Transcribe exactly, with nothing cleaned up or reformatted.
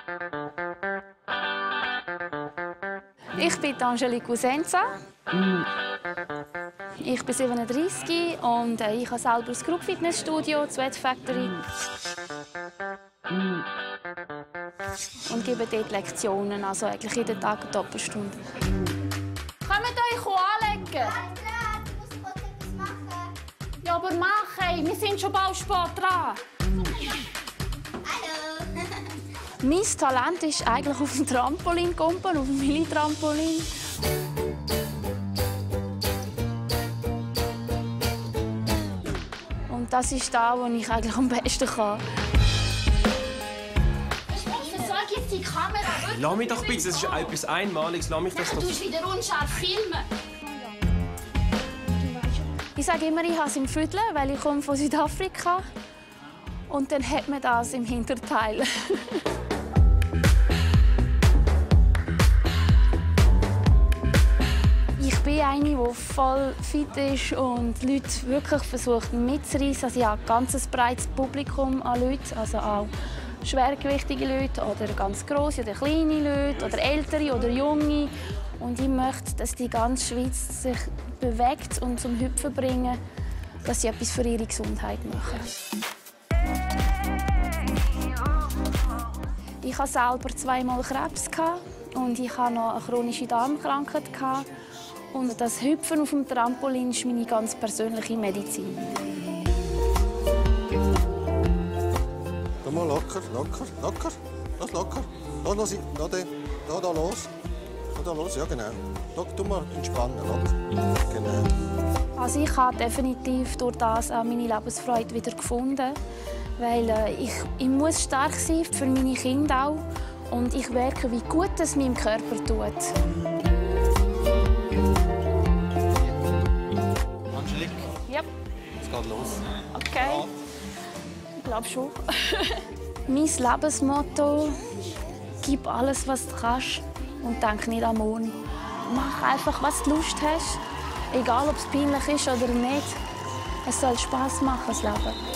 Ich bin Angelique Usenza. Ich bin siebenunddreißig und ich habe selber das Group Fitnessstudio, Sweat Factory. Und gebe dort Lektionen, also eigentlich jeden Tag eine Doppelstunde. Kommt euch anlegen! Ja, klar, du musst kurz etwas machen. Ja, aber mach, ey. Wir sind schon bald spät dran. Hallo! Mein Talent ist eigentlich auf dem Trampolin kumpen, auf dem Mini-Trampolin. Und das ist das, was ich eigentlich am besten kann. Ich versorge jetzt die Kamera. Lass mich doch bitte, das ist etwas Einmaliges. Lass mich das doch... Du musst wieder unscharf filmen. Ich sage immer, ich habe es im Viertel, weil ich komme von Südafrika. Und dann hat man das im Hinterteil. Ich bin eine, die voll fit ist und Leute wirklich versucht mitzureißen. Also ich habe ein ganz breites Publikum an Leuten, also auch schwergewichtige Leute oder ganz grosse oder kleine Leute oder ältere oder junge. Und ich möchte, dass die ganze Schweiz sich bewegt und zum Hüpfen bringen, dass sie etwas für ihre Gesundheit machen. Ich hatte selber zweimal Krebs und ich hatte noch eine chronische Darmkrankheit. Und das Hüpfen auf dem Trampolin ist meine ganz persönliche Medizin. Komm mal locker, locker, locker. Lass locker. Lass, lass, lass, lass, lass da los. Lass da los, ja genau. Lass, tu mal entspannen, locker. Genau. Also ich habe definitiv durch das auch meine Lebensfreude wieder gefunden. Weil äh, ich, ich muss stark sein für meine Kinder auch. Und ich merke, wie gut es meinem Körper tut. Angelique? Ja. Es geht los. Okay. Ich glaube schon. Mein Lebensmotto: Gib alles, was du kannst und denk nicht an morgen. Mach einfach, was du Lust hast. Egal, ob es peinlich ist oder nicht. Es soll Spass machen, das Leben.